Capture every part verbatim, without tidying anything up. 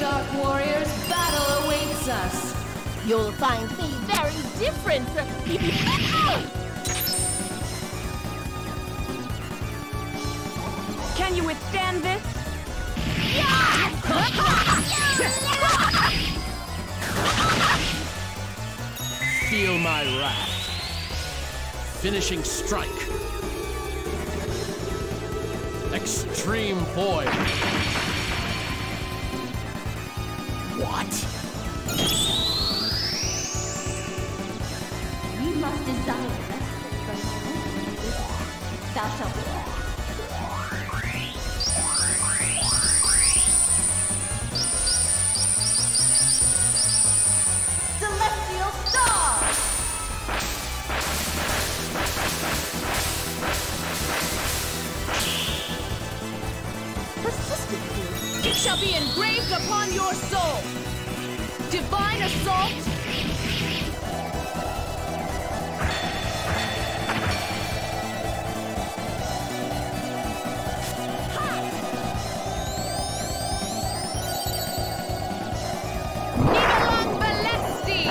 Dark Warriors, battle awaits us. You'll find me very different from... Can you withstand this? Feel my wrath. Finishing strike. Extreme void. What? You must desire respite from my own. Thou shalt walk. Celestial Star! Persistent. It shall be engraved upon your soul. Divine Assault. Nigalang Balesti.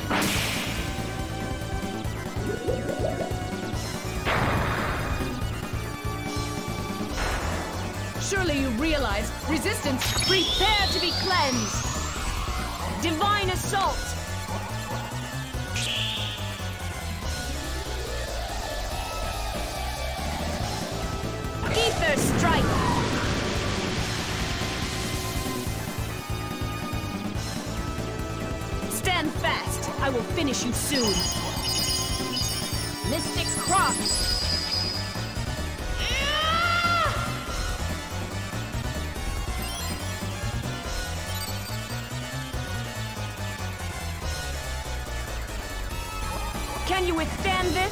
Surely you realize resistance. Prepare to be cleansed. Divine Assault. Ether Strike. Stand fast. I will finish you soon. Mystic Cross. Can you withstand this?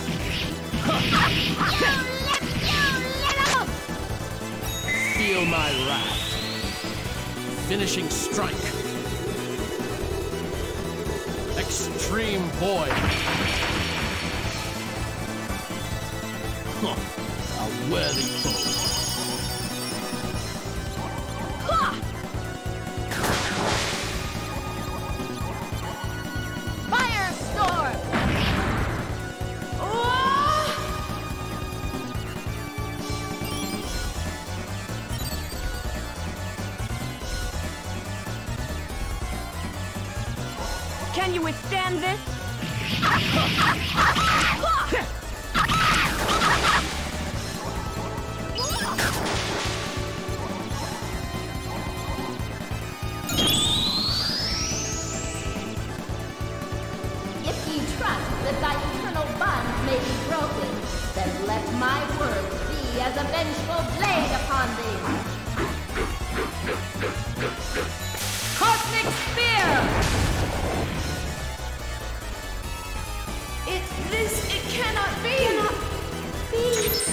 Feel my wrath. Finishing strike. Extreme void. Huh. A worthy foe. Firestorm! Can you withstand this? If ye trust that thy eternal bonds may be broken, then let my words be as a vengeful blade upon thee. Cosmic Spear! It's this, it cannot be! Cannot be.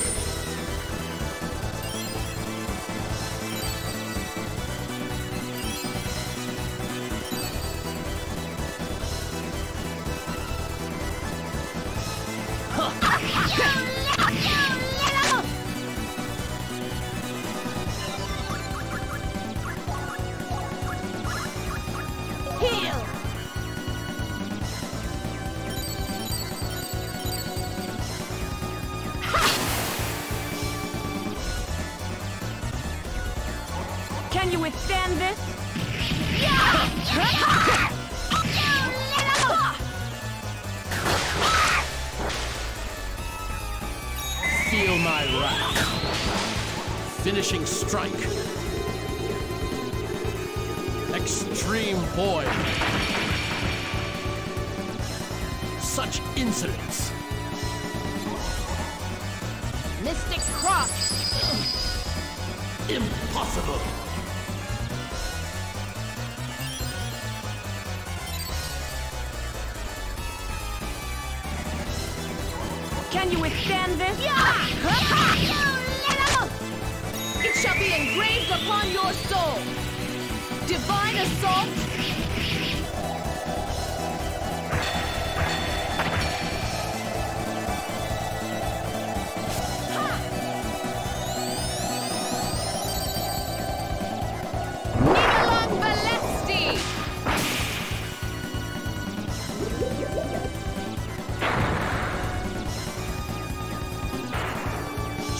Heal! Can you withstand this? Feel my wrath. Finishing strike. Extreme void. Such insolence. Mystic Cross! Impossible. Can you withstand this? It shall be engraved upon your soul. Divine Assault. Nigalang Balesti.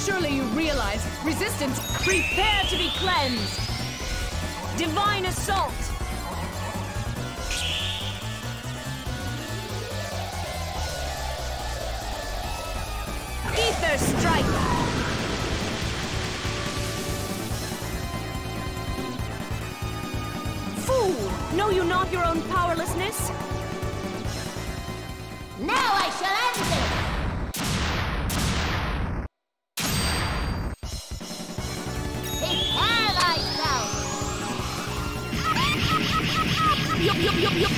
Surely you realize, resistance, prepare to be cleansed! Divine Assault! Ether Strike! Fool! Know you not your own powerlessness? Now I shall end it! Prepare thyself! Yup, yup, yup, yup!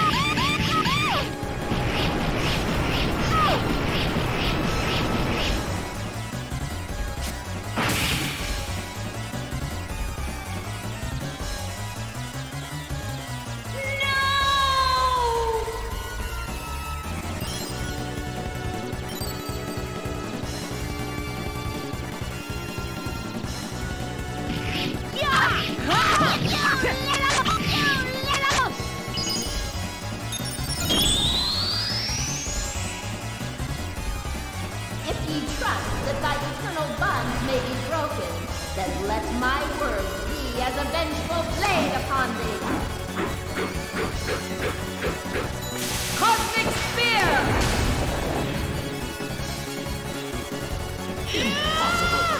If ye trust that thy eternal bonds may be broken, then let my words be as a vengeful blade upon thee. Cosmic Spear! Impossible!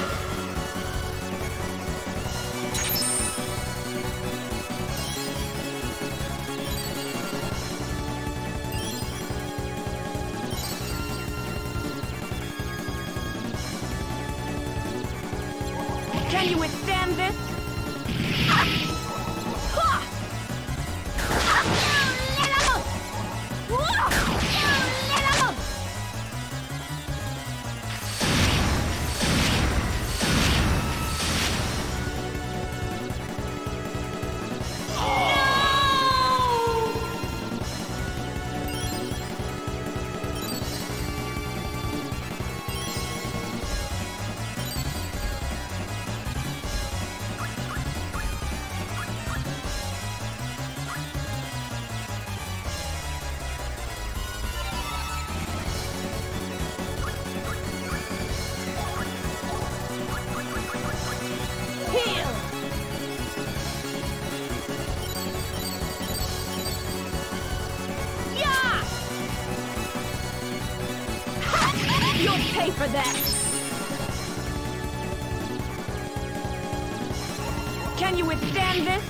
Can you withstand this? You'll pay for that! Can you withstand this?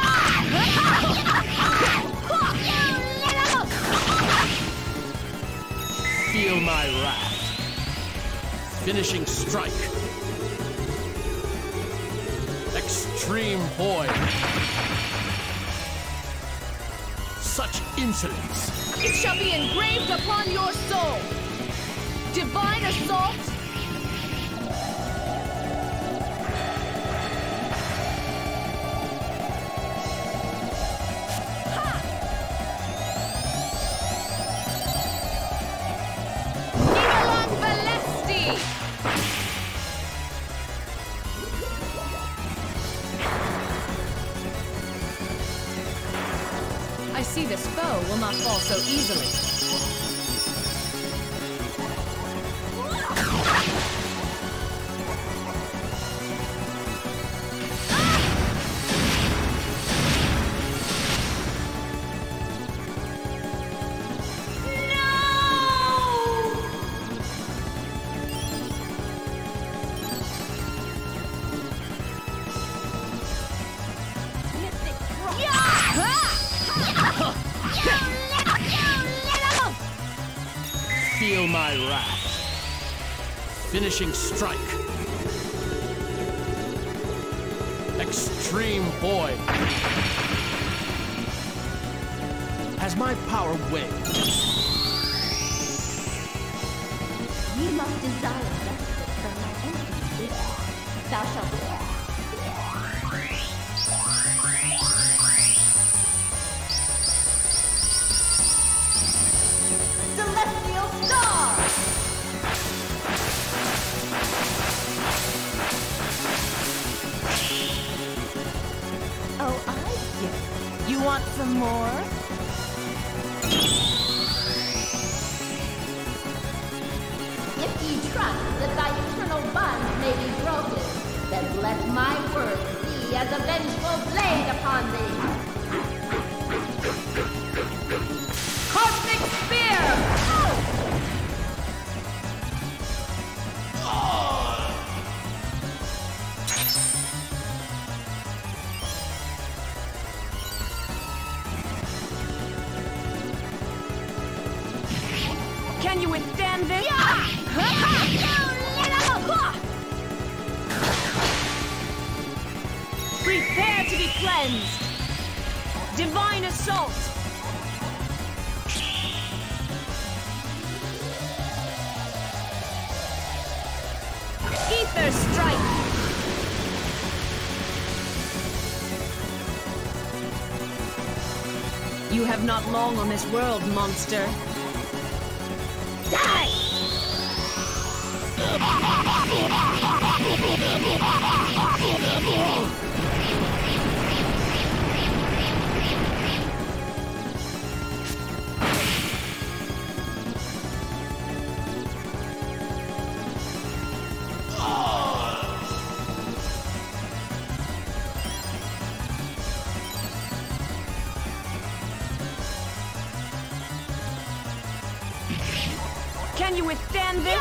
Feel my wrath. Finishing strike. Extreme void. Such insolence. It shall be engraved upon your soul! Divine Assault! Nigalon Valesti! I see this foe will not fall so easily. Feel my wrath. Finishing strike. Extreme void. Has my power waned? Ye must desire respite from my enemies. Thou shalt Celestial Star! Oh, I see. You want some more? If ye trust that thy eternal bond then let my words be as a vengeful blade upon thee. Cosmic Spear! Can you withstand this? Prepare to be cleansed! Divine Assault! Ether Strike! You have not long on this world, monster. Die! Can you withstand this?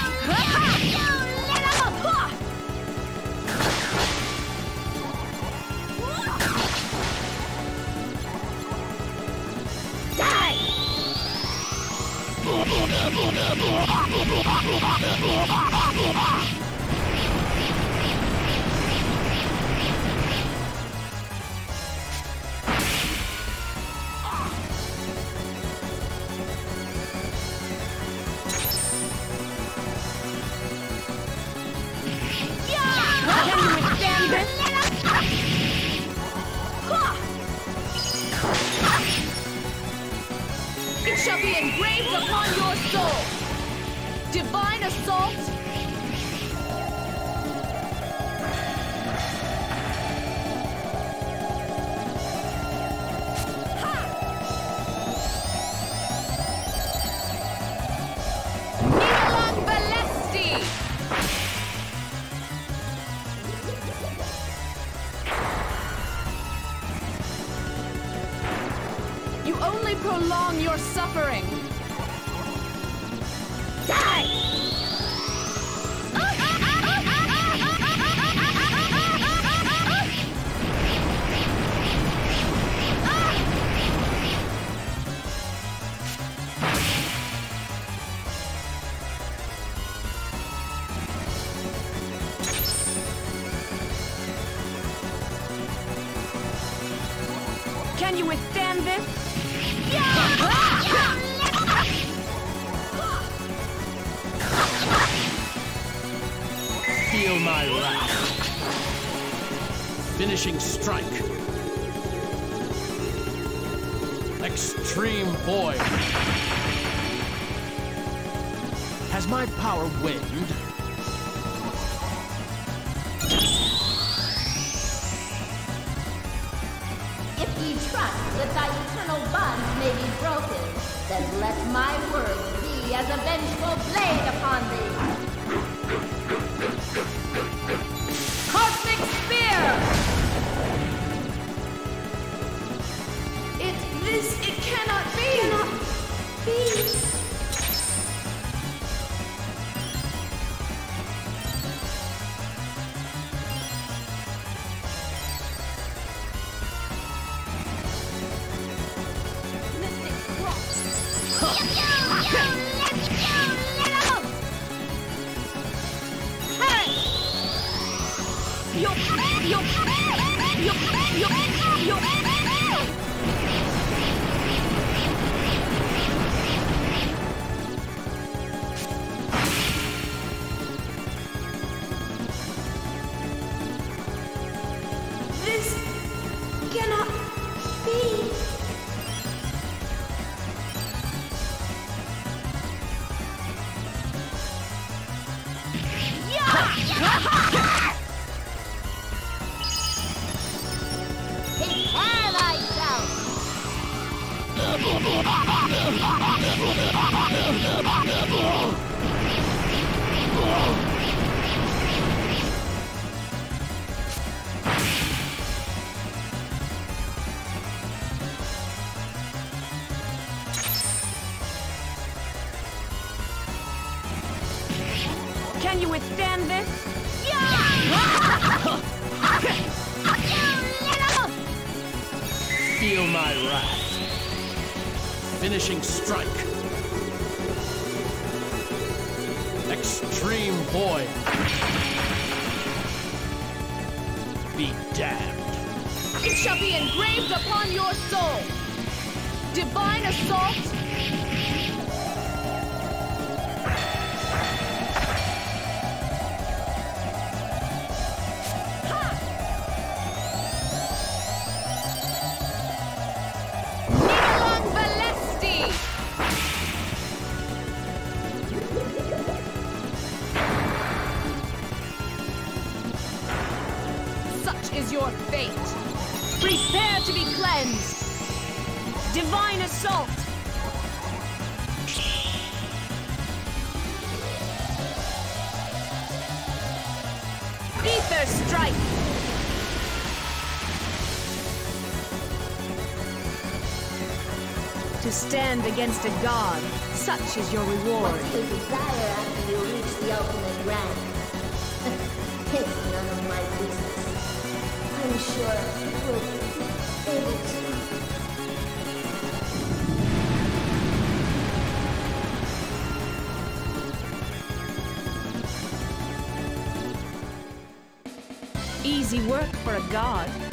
It shall be engraved upon your soul. Divine Assault. Nidalang Balesti. You only prolong your suffering. Die! Can you withstand this? Feel my wrath. Finishing strike. Extreme Void. Has my power waned? If ye trust that thy eternal bonds may be broken, then let my words be as a vengeful blade upon thee. Cosmic Spear! It, this, it cannot be! Cannot be. This cannot be. Prepare thyself! withstand this? Feel my wrath. Finishing strike. Extreme void. Be damned. It shall be engraved upon your soul. Divine assault. Nidolan Valesti. Such is your fate. Prepare to be cleansed. Divine assault. Ether strike. To stand against a god, such is your reward. What do you desire after you reach the ultimate rank? It's none of my business. I'm sure we'll be able to. Easy work for a god.